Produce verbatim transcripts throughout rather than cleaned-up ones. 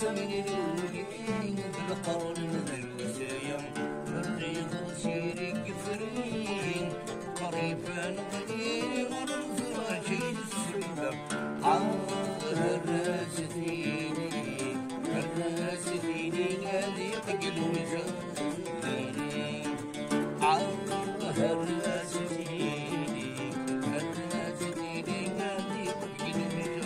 سمين الولين بالقرن الوسايا الريق سيري يفرين قريبا غني ونفرج السلم الراس ديني الراس ديني هذي قل وجهي الراس ديني الراس ديني هذي قل وجهي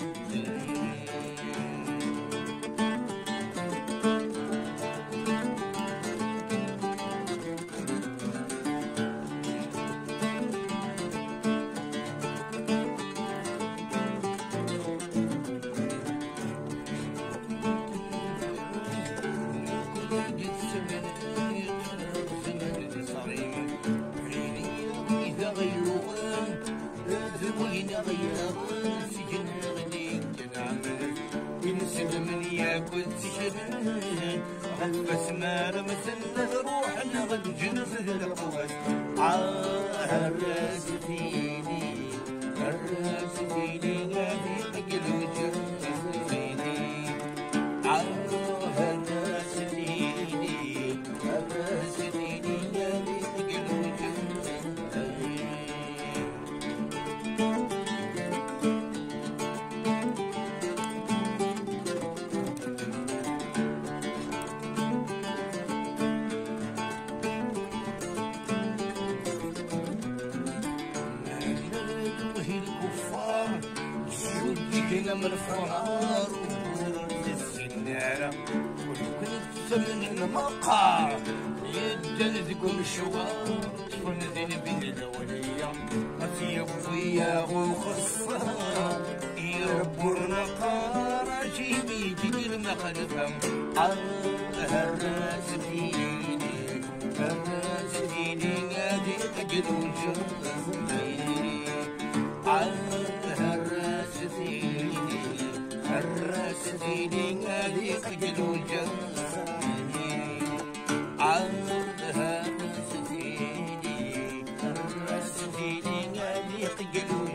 بس ما رمسنا روحنا غد جنفه القوس الراس فيني الراس فيني غادي قل وجهي الراس فيني الراس فيني غادي قل وجهي من الفرار وورد السنارة وكنت ثمن المقع يدلذكم الشوار تفندين بين الأولية أطيب ويا وخصها يربونا قارة جيبي جيل مخلفهم الراس ديني الراس ديني غادي أجل وجهي الراس ديني الراس ديني غادي قجل وجهي الراس ديني الراس ديني غادي قجل وجهي